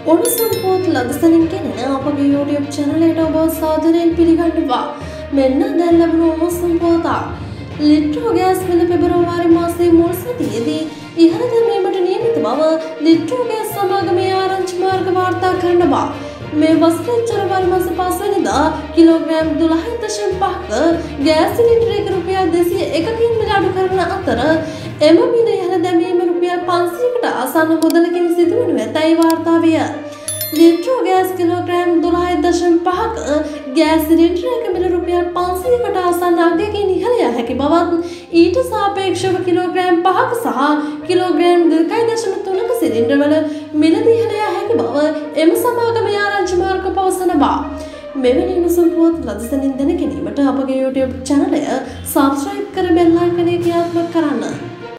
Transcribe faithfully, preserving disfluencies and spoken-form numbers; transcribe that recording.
උණුසුම් පුවත් ලදසනින් ගෙනෙන අපගේ YouTube channel එකට ඔබ සාදරයෙන් පිළිගන්නවා. මෙන්න දැන් ලැබුණු උණුසුම් පුවත. ලිට්‍රෝ ගෑස් මිල පෙබරවාරි මාසයේ මුල් සතියේදී ඉහළ දැමීමට නියමිත බව ලිට්‍රෝ ගෑස් සමාගමේ ආරංචි මාර්ග වාර්තා කරනවා. මේ වසරේ ජනවාරි මාස පහ වෙනිදා කිලෝග්‍රෑම් දොළහ දශම පහක ගෑස් සිලින්ඩරයක රුපියල් දෙසිය එකකින් මිල අඩු කරන අතර එම මිල ඉහළ දැමීම රුපියල් පන්සියයකට ආසන්න මුදලකින් සිදුවනු ඇතැයි වාර්තා විය. ලිට්‍රෝ ගෑස් කිලෝග්‍රෑම් දොළහ දශම පහක ගෑස් සිලින්ඩරයක මිල රුපියල් පන්සියයකට ආසන්න අගයකින් ඉහළ යා හැකි බවත් ඊට සාපේක්ෂව කිලෝග්‍රෑම් පහක සහ කිලෝග්‍රෑම් දෙකයි දශම තුනක සිලින්ඩරවල මිල ඉහළ යා හැකි බව එම සමාගමේ ආරංචි මාර්ග පවසනවා. මෙවැනි උණුසුම් පුවත් ලදසනින් දැන ගැනීමට අපගේ YouTube channel එක subscribe කර බෙල් අයිකනය ක්‍රියාත්මක කරන්න.